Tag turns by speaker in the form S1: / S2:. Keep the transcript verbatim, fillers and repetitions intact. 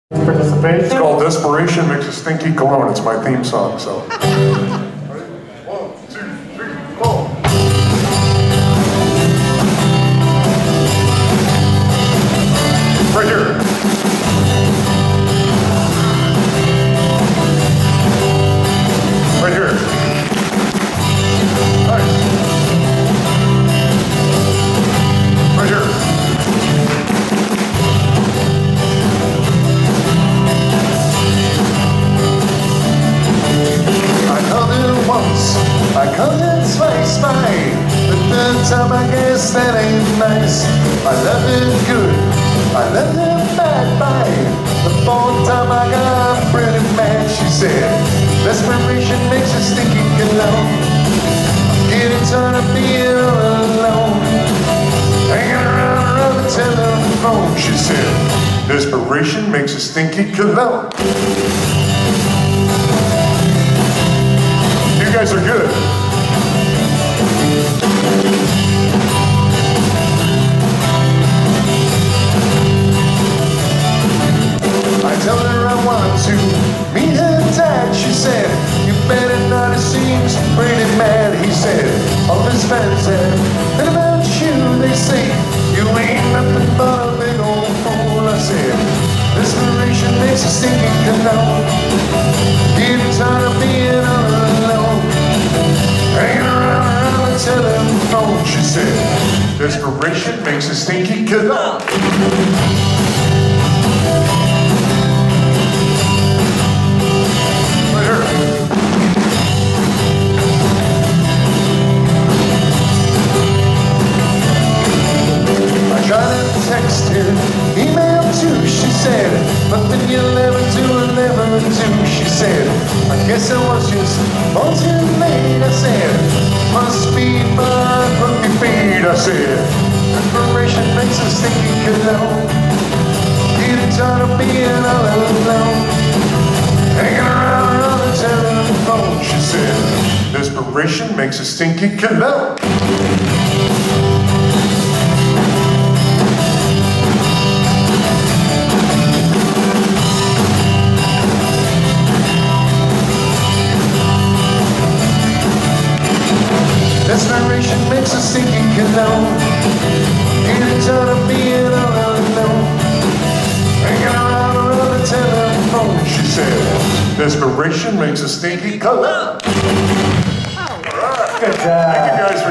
S1: Participation.
S2: It's called Desperation Makes a Stinky Cologne. It's my theme song, so. One, two, three, four. Right here. Right here. Nice. Right here. I called it twice, fine. The third time I guess that ain't nice. I left it good, I left it bad, fine. The fourth time I got pretty mad. She said, desperation makes a stinky cologne. I'm getting tired of being all alone, hanging around around the telephone. She said, desperation makes a stinky cologne. You guys are good. I told her I wanted to meet her dad. She said, you better not, it seems pretty mad. He said, all his fans said, and about you they say, you ain't nothing but a big old fool. I said, desperation makes a stinking cologne. Getting tired of being all alone, hanging around around the telephone. She said, desperation makes a stinky cologne. Right here. I tried to text her, email too. She said, nothing you'll ever do will never do. She said, I guess I was just all too late. I said, must be my crooked feet. I said, desperation makes a stinky cologne. Getting tired of being all alone, hanging around on the telephone. She said, desperation makes a stinky cologne. Desperation makes a stinky cologne. Getting tired of being all alone, hanging around around the telephone. She said, desperation makes a stinky cologne. All right.
S1: Good job.
S2: Thank you guys.